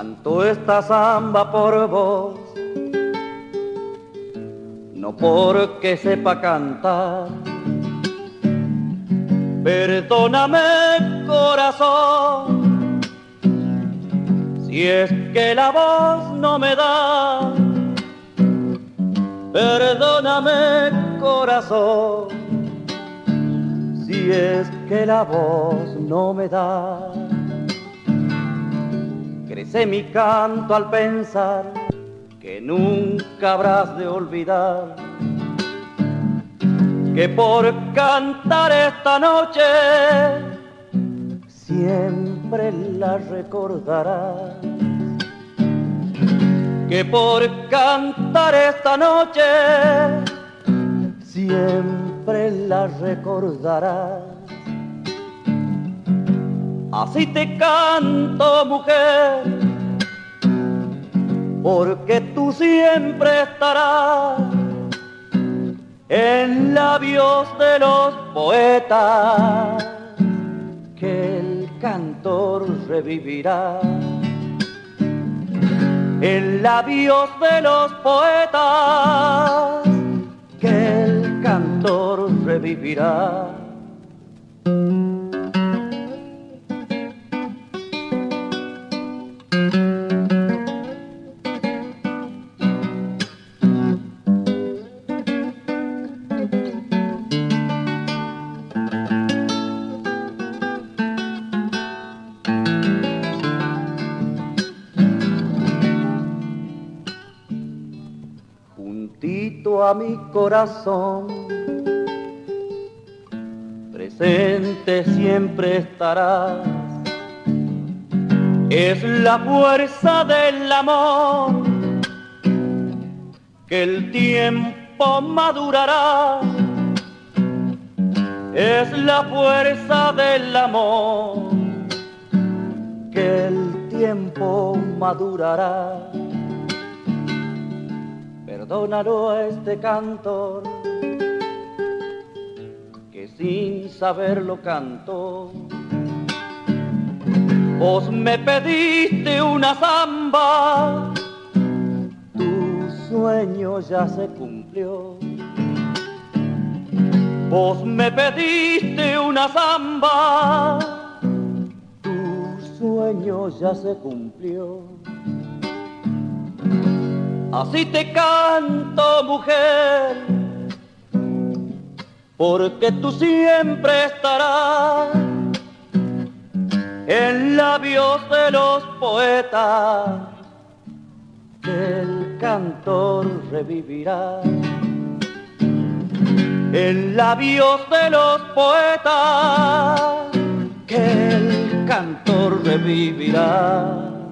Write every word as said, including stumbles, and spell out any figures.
Canto esta samba por vos, no porque sepa cantar. Perdóname, corazón, si es que la voz no me da. Perdóname, corazón, si es que la voz no me da. Crece mi canto al pensar que nunca habrás de olvidar que por cantar esta noche siempre la recordarás. Que por cantar esta noche siempre la recordarás. Así te canto, mujer, porque tú siempre estarás en labios de los poetas que el cantor revivirá. En labios de los poetas que el cantor revivirá. Juntito a mi corazón, presente siempre estarás. Es la fuerza del amor que el tiempo madurará. Es la fuerza del amor que el tiempo madurará. Perdónalo a este cantor que sin saberlo cantó. Vos me pediste una samba, tu sueño ya se cumplió. Vos me pediste una samba, tu sueño ya se cumplió. Así te canto, mujer, porque tú siempre estarás en labios de los poetas que el cantor revivirá. En labios de los poetas que el cantor revivirá.